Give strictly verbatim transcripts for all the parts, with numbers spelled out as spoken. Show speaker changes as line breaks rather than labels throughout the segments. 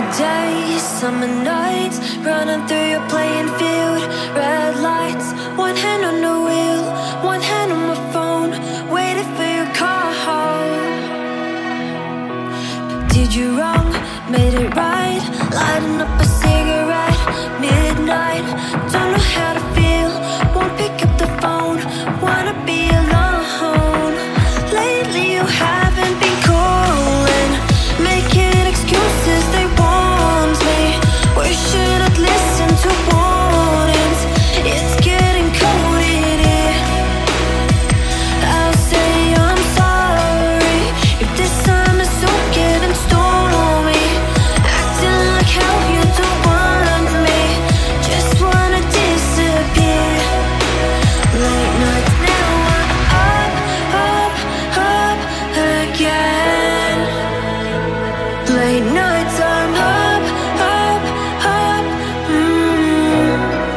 days, summer nights, running through your playing field. Red lights, one hand on the wheel, one hand on my phone, waiting for your call. Did you wrong? Made it right. Lighting up a cigarette, midnight. Don't know how to feel, won't pick up the phone. Wanna be alone. Lately you haven't been calling, making excuses, they want me. Wishing I'd listen to warnings. It's getting cold in here. I'll say I'm sorry if this summer's so getting stormy. Acting like how you don't want me, just wanna disappear. Late nights, now I'm up, up, up again. Late nights, I'm up, up, up, mm.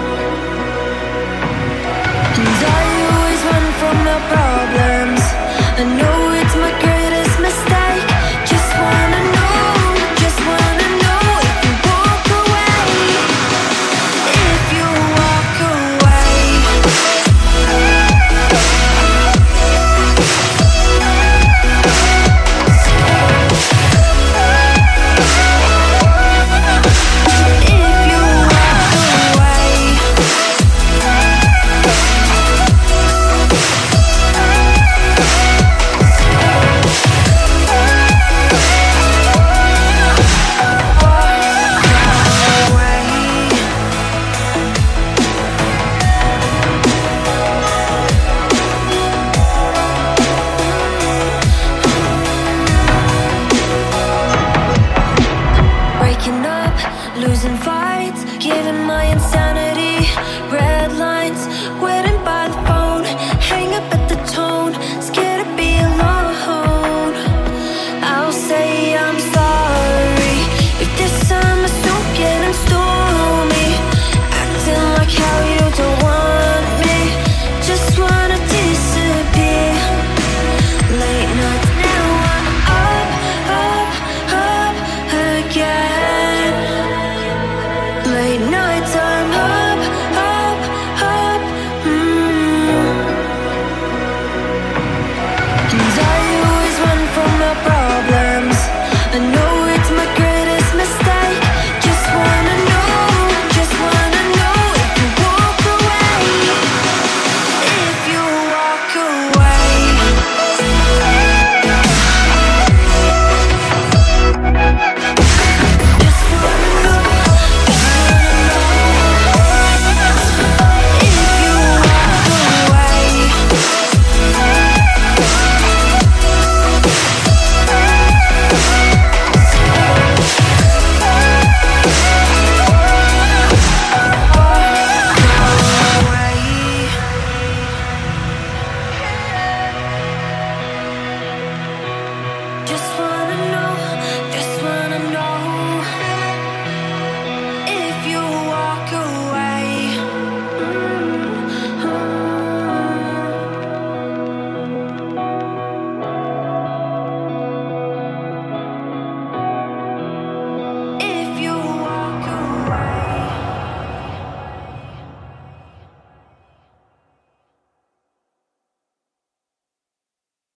And I always run from my problems. I know it's my greatest mistake. Just wanna know, just wanna know if you walk away, if you walk away. If you walk away. Breaking up, losing fights, giving my insanity. Red lines, waiting by